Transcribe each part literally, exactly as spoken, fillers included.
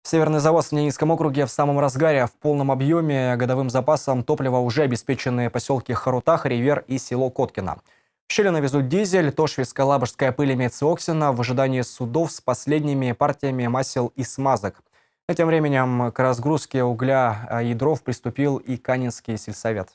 Северный завоз в Ненецком округе в самом разгаре. В полном объеме годовым запасом топлива уже обеспечены поселки Харутах, Ривер и село Коткино. В Щелино везут дизель, Тошвицкая, Лабожская, Пылемец и Оксино в ожидании судов с последними партиями масел и смазок. А тем временем к разгрузке угля и дров приступил и Канинский сельсовет.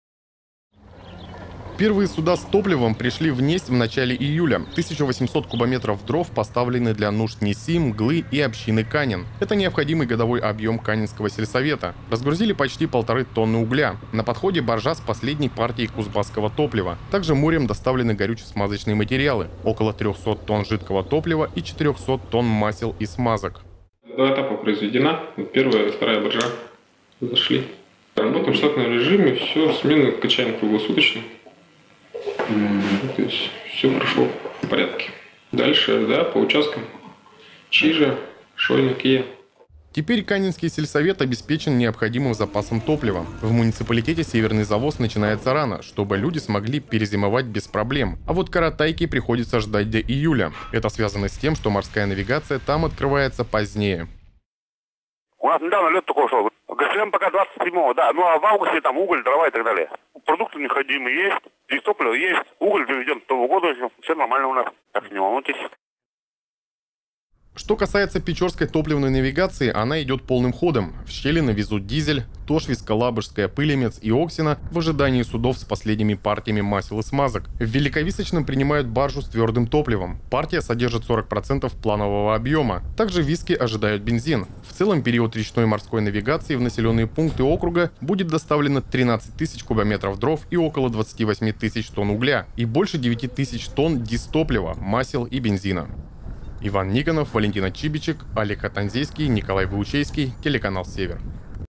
Первые суда с топливом пришли в Несть в начале июля. тысяча восемьсот кубометров дров поставлены для нужд Неси, Мглы и общины Канин. Это необходимый годовой объем Канинского сельсовета. Разгрузили почти полторы тонны угля. На подходе баржа с последней партией кузбасского топлива. Также морем доставлены горюче-смазочные материалы. Около трёхсот тонн жидкого топлива и четырёхсот тонн масел и смазок. Два этапа произведена. Первая и вторая баржа зашли. Работаем в штатном режиме, все, смены качаем круглосуточно. То есть все прошло в порядке. Дальше, да, по участкам. Чижа, Шойна, Кия. Теперь Канинский сельсовет обеспечен необходимым запасом топлива. В муниципалитете Северный завоз начинается рано, чтобы люди смогли перезимовать без проблем. А вот Каратайке приходится ждать до июля. Это связано с тем, что морская навигация там открывается позднее. У нас недавно лед такой шел. ГСМ пока двадцать седьмого, да. Ну а в августе там уголь, дрова и так далее. Продукты необходимые есть, здесь топливо есть, уголь доведен к тому году, все нормально у нас. Так что не волнуйтесь. Что касается печорской топливной навигации, она идет полным ходом. В Щелино везут дизель, Тошвицкая, Лабожская, Пылемец и Оксино в ожидании судов с последними партиями масел и смазок. В Великовисочном принимают баржу с твердым топливом. Партия содержит сорок процентов планового объема. Также в Виске ожидают бензин. В целом период речной морской навигации в населенные пункты округа будет доставлено тринадцать тысяч кубометров дров и около двадцати восьми тысяч тонн угля и больше девяти тысяч тонн дистоплива, масел и бензина. Иван Никонов, Валентина Чибичек, Олег Хатанзейский, Николай Выучейский, телеканал «Север».